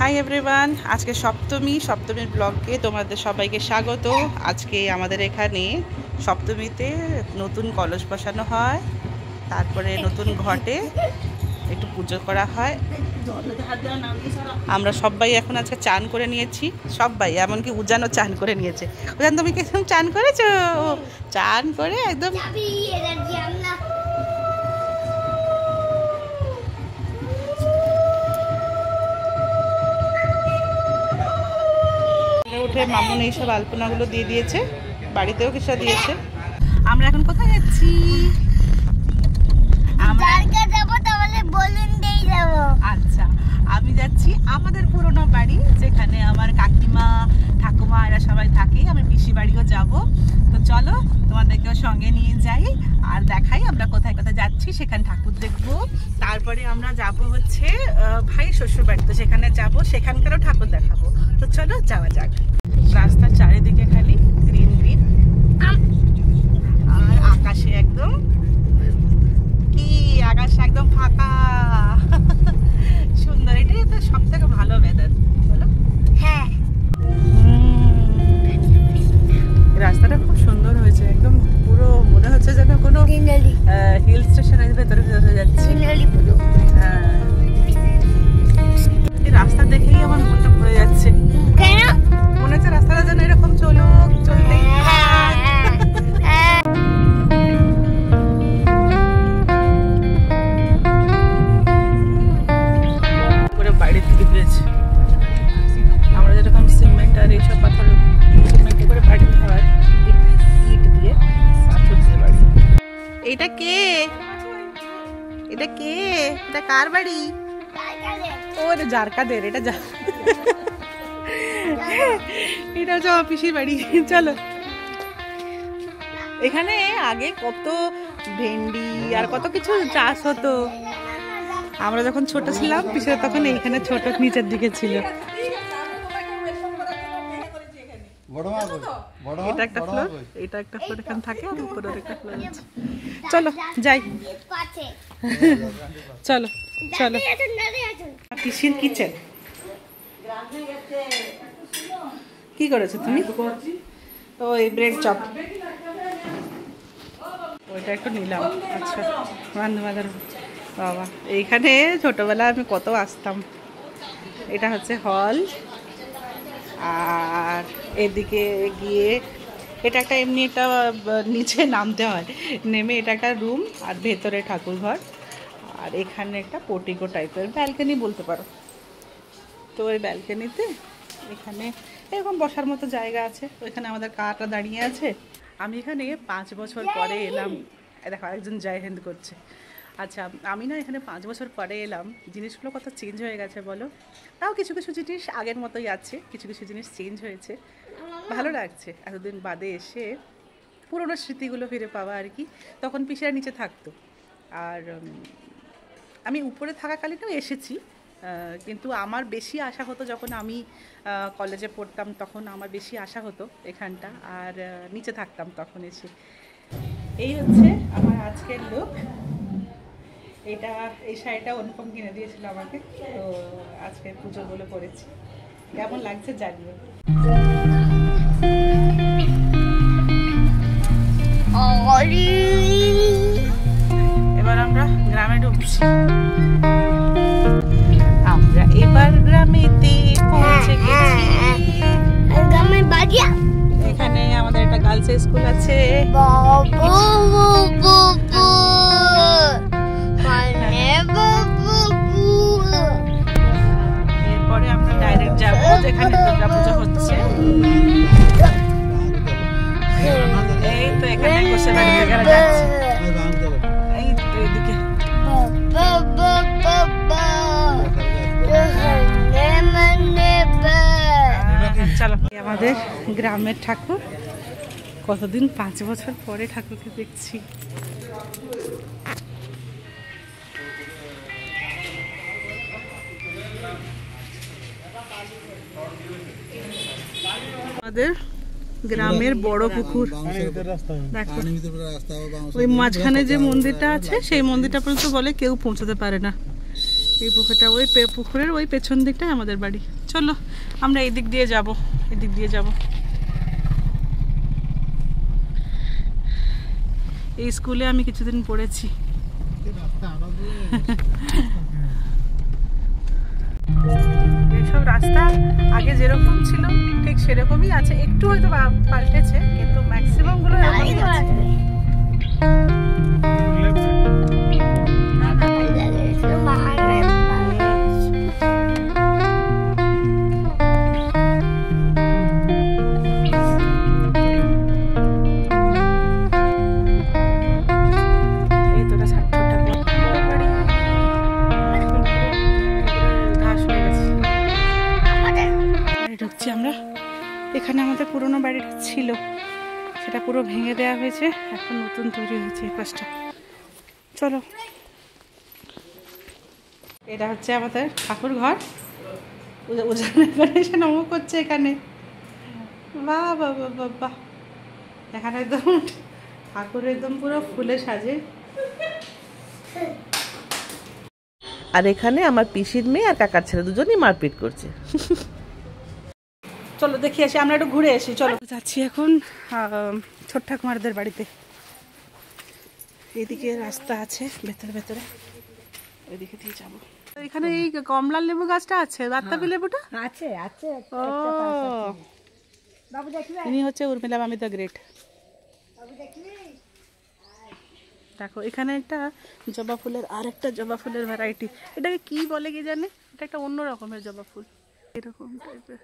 Hi everyone, আজকে সপ্তমীর ব্লগে তোমাদের সবাইকে স্বাগত। আজকে আমাদের এখানে সপ্তমীতে নতুন কলস বসানো হয়, তারপরে নতুন ঘটে একটু পুজো করা হয়। আমরা সবাই এখন আজকে চান করে নিয়েছি, সবাই, এমনকি উজানও চান করে নিয়েছে। উজান, তুমি কি চান করেছো? চান করে একদম উঠে মামুন এইসব আলপনাগুলো দিয়ে দিয়েছে, বাড়িতেও কিছু দিয়েছে। আমরা এখন কোথায় যাচ্ছি? আচ্ছা, আমি যাচ্ছি আমাদের পুরনো বাড়ি, যেখানে আমার কাকিমা ঠাকুমা এরা সবাই থাকে। আমি পিসি বাড়িও যাব। তো চলো তোমাদেরকেও সঙ্গে নিয়ে যাই আর দেখাই আমরা কোথায় কোথায় যাচ্ছি। সেখানে ঠাকুর দেখবো, তারপরে আমরা যাব হচ্ছে ভাই শ্বশুর বাড়ি, তো সেখানে যাব, সেখানকারও ঠাকুর দেখাবো। তো চলো যাওয়া যাক। রাস্তার চারিদিকে খালি গ্রিন গ্রিন, আর আকাশে একদম আকাশ একদম ফাঁকা, সুন্দর। এটাই তো সব থেকে ভালো ওয়েদার, বলো? হ্যাঁ, রাস্তাটা খুব সুন্দর হয়েছে, একদম পুরো মনে হচ্ছে যেন কোনো হিল স্টেশনের ভেতরে যাচ্ছি। হ্যাঁ, এই রাস্তা দেখেই আমার মনটা ভরে যাচ্ছে। মনে হচ্ছে রাস্তাটা যেন এরকম চলতেই বাইরের থেকে ফিরেছে। আমরা যেরকম সিমেন্ট আর এইসব পাথর সিমেন্ট করে বাড়ি হয়, ইট দিয়ে পাথর দিয়ে বাড়ি। এটা কে? এটা কে? এটা কার বাড়ি? ওরে জারকাদের, এটা এটা হচ্ছে পিসির বাড়ি। চলো, এখানে আগে কত ভেন্ডি আর কত কিছু চাষ হতো। আমরা যখন ছোট ছিলাম, পিসিরা তখন এইখানে ছোট নিচের দিকে ছিল। এটা একটা ফ্লোর, এটা একটা ফ্লোর এখানে থাকে, আর উপরে একটা ফ্লোর আছে। চলো যাই, চলো চলো। পিসির কিচেন। কি করেছো তুমি? তো এই ব্রেড চপ, ওইটা একটু নিলাম। আচ্ছা, বান্ধবাদের বাবা, এইখানে ছোটবেলা আমি কত আসতাম। এটা হচ্ছে হল, আর এদিকে গিয়ে এটা একটা এমনি একটা নিচে নামতে হয়, নেমে এটা একটা রুম, আর ভেতরে ঠাকুর ঘর, আর এখানে একটা পোর্টিকো টাইপের ব্যালকনি বলতে পারো। তো ওই ব্যালকনিতে এখানে এরকম বসার মতো জায়গা আছে। ওইখানে আমাদের কারটা দাঁড়িয়ে আছে। আমি এখানে 5 বছর পরে এলাম। দেখো, একজন জয় হিন্দ করছে। আচ্ছা, আমি না এখানে 5 বছর পরে এলাম, জিনিসগুলো কত চেঞ্জ হয়ে গেছে বলো। তাও কিছু কিছু জিনিস আগের মতোই আছে, কিছু কিছু জিনিস চেঞ্জ হয়েছে। ভালো লাগছে এতদিন বাদে এসে পুরোনো স্মৃতিগুলো ফিরে পাওয়া আর কি। তখন পিসিরা নিচে থাকতো, আর আমি উপরে থাকাকালীনও এসেছি, কিন্তু আমার বেশি আশা হতো যখন আমি কলেজে পড়তাম, তখন আমার বেশি আশা হতো এখানটা, আর নিচে থাকতাম তখন এসে। এই হচ্ছে আমার আজকের লুক। এই শাড়িটা অনুপম কিনে দিয়েছিল আমাকে, তো আজকে পুজোগুলো করেছি। কেমন লাগছে জানিও। এবার আমরা গ্রামে ঢুকছি। আমরা এবার গ্রামেতে পৌঁছে গেছি। এখানে আমাদের একটা গার্লস স্কুল আছে। এরপরে আমরা ডাইরেক্ট যাবো যেখানে দুর্গাপুজো হচ্ছে। এই তো এখানে বসে বাড়িতে গেলে যাচ্ছে। এই তো এদিকে চলো। আমাদের গ্রামের ঠাকুর, কতদিন 5 বছর পরে ঠাকুরকে দেখছি। আমাদের গ্রামের বড় পুকুর, দেখো ওই মাঝখানে যে মন্দিরটা আছে, সেই মন্দিরটা পর্যন্ত বলে কেউ পৌঁছাতে পারে না। এই পুকুরটা ওই পুকুরের ওই পেছন দিকটাই আমাদের বাড়ি। চলো আমরা এই দিক দিয়ে যাব, এদিক দিয়ে যাব। এই স্কুলে আমি কিছুদিন পড়েছি। এইসব রাস্তা আগে যেরকম ছিল ঠিক সেরকমই আছে, একটু হয়তো পাল্টেছে কিন্তু ম্যাক্সিমাম গুলো এরকমই আছে। আমরা এখানে আমাদের পুরোনো বাড়িটা ছিল, সেটা পুরো ভেঙে দেওয়া হয়েছে, এখন নতুন তৈরি হয়েছে এই পাশটা। চলো, এটা হচ্ছে আমাদের ঠাকুর ঘর। এসে নমো করছে এখানে। বাহ বাহ বাহ বাহ, এখানে একদম ঠাকুর একদম পুরো ফুলে সাজে। আর এখানে আমার পিসির মেয়ে আর কাকার ছেলে দুজনই মারপিট করছে। চলো দেখি আসি, আমরা একটু ঘুরে আসি। চলো যাচ্ছি এখন ছোট ঠাকুমারদের বাড়িতে। এইদিকে রাস্তা আছে ভেতরে ভেতরে, ওইদিকে দিয়ে যাবো। এখানে এই কমলা লেবু গাছটা আছে, বাতাবি লেবুটা আছে আছে। ও ইনি হচ্ছে উর্মিলা মামি দ্য গ্রেট। দেখো এখানে একটা জবা ফুলের, আর একটা জবা ফুলের ভ্যারাইটি, এটাকে কি বলে কি জানে, এটা একটা অন্য রকমের জবা ফুল, এরকম টাইপের।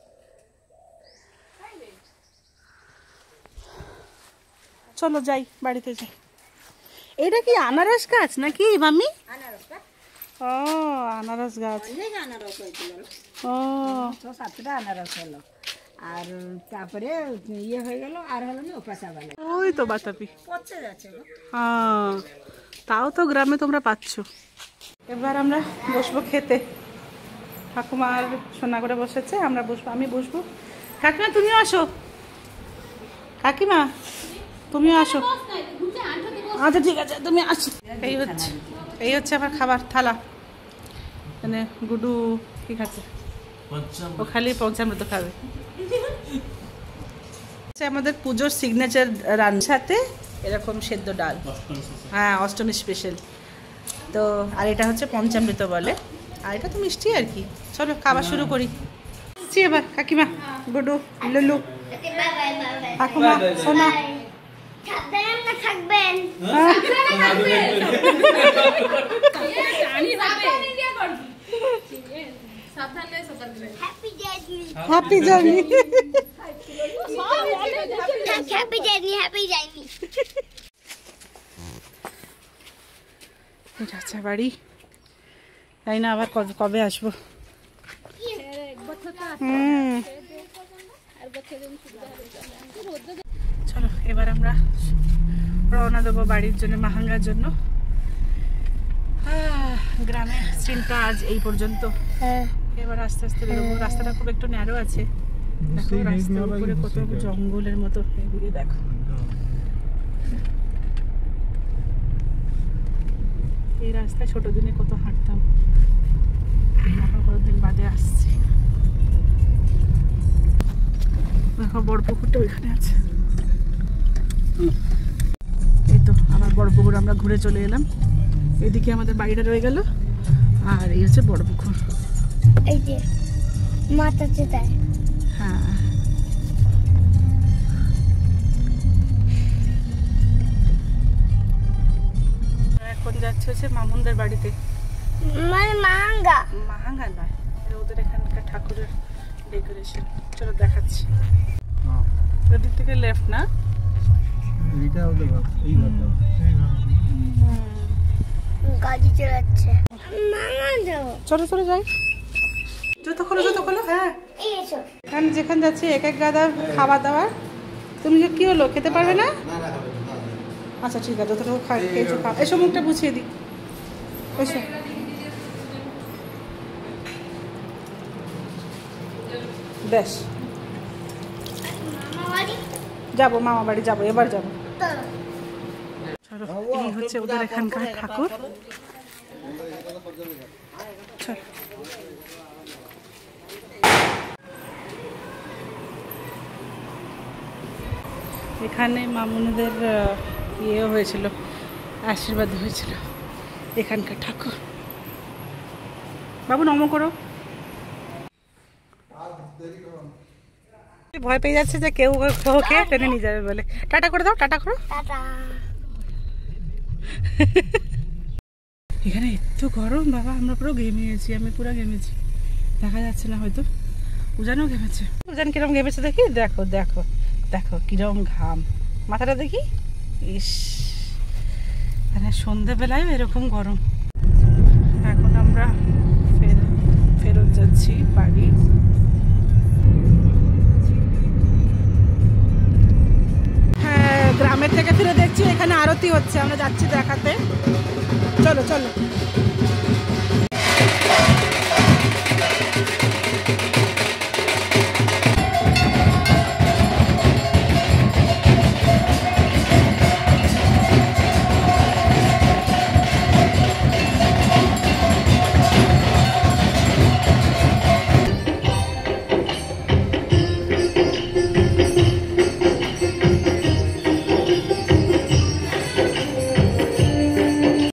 চলো যাই, বাড়িতে যাই। এটা কি আনারস গাছ নাকি মামি? ও আনারস গাছ। ও 6-7টা আনারস হলো, আর তারপরে ইয়ে হয়ে গেল, আর হলো না ওপাশা বলে। ওই তো বাতাবি পচে যাচ্ছে। হ্যাঁ, তাও তো গ্রামে তোমরা পাচ্ছ। এবার আমরা বসবো খেতে। ঠাকুমা আর সোনা করে বসেছে, আমরা বসবো, আমি বসবো। কাকিমা তুমিও আসো, কাকিমা তুমিও আসো। আচ্ছা ঠিক আছে, তুমি আসো। এই হচ্ছে আমার খাবার থালা। মানে গুডু কি খাচ্ছে? ও খালি পঞ্চামৃত খাবে। আমাদের পুজোর সিগনেচার রান্নার সাথে এরকম সেদ্ধ ডাল, হ্যাঁ অষ্টমী স্পেশাল। তো আর এটা হচ্ছে পঞ্চামৃত বলে, আর এটা তো মিষ্টি আর কি। চলো খাবার শুরু করি। এবার কাকিমা, গুডু, লুলু, ঠাকুমা, সোনা থাকবেন। Happy journey, happy journey, happy journey. এটা আচ্ছা বাড়ি, তাই না? আবার কবে আসবো? চলো এবার আমরা রওনা দেবো বাড়ির জন্য, মাহাঙ্গার জন্য। গ্রামের সিনটা আজ এই পর্যন্ত। এবার আস্তে আস্তে বেরোবো। রাস্তাটা খুব একটু ন্যারো আছে, দেখো রাস্তার উপরে কত জঙ্গলের মতো। এদিকে দেখো, এই রাস্তায় ছোট দিনে কত হাঁটতাম, এখন কতদিন বাদে আসছি। দেখো বড় পুকুরটা ওইখানে আছে। এই তো আমার বড় পুকুর, আমরা ঘুরে চলে এলাম। এদিকে আমাদের বাড়িটা রয়ে গেল, আর এই হচ্ছে বড় পুকুর। এই যে মাথা চেতায়। হ্যাঁ এখন যাচ্ছে হচ্ছে মামুনদের বাড়িতে। মানে মাহাঙ্গা মাহাঙ্গা নয়, ওদের এখানকার ঠাকুরের ডেকোরেশন। চলো দেখাচ্ছি। ওদিক থেকে লেফট না, এইটা ওদের ঘর, এই ঘরটা। গাড়ি চালাচ্ছে। মামা যাও, চলো চলো যাই। জুতো খোলো, জুতো খোলো। হ্যাঁ এসো। এখানে যেখানে যাচ্ছি এক এক গাদা খাবার দাবার। তুমি কি হলো, খেতে পারবে না? আচ্ছা ঠিক আছে, যতটুকু খেয়েছো খাও। এসো মুখটা বুঝিয়ে দিই, এসো। বেশ যাবো, মামা বাড়ি যাবো, এবার যাবো। চলো এই হচ্ছে ওদের এখানকার ঠাকুর। এখানে মামুনিদের ইয়ে হয়েছিল, আশীর্বাদ হয়েছিল এখানকার ঠাকুর। বাবু নম করো। ভয় পেয়ে যাচ্ছে যে কেউ ওকে টেনে নিয়ে যাবে বলে। টাটা করে দাও, টাটা করো। টাটা। এখানে এত গরম বাবা, আমরা পুরো ঘেমে গেছি, আমি পুরো ঘেমেছি, দেখা যাচ্ছে না হয়তো। উজানও ঘেমেছে। উজান কিরম ঘেমেছে দেখি, দেখো দেখো দেখো কিরম ঘাম, মাথাটা দেখি। ইস, মানে সন্ধেবেলায় এরকম গরম। এখন আমরা ফেরত যাচ্ছি বাড়ি। হ্যাঁ, গ্রামের থেকে ফিরে দেখছি এখানে আরতি হচ্ছে, আমরা যাচ্ছি দেখাতে। চলো চলো।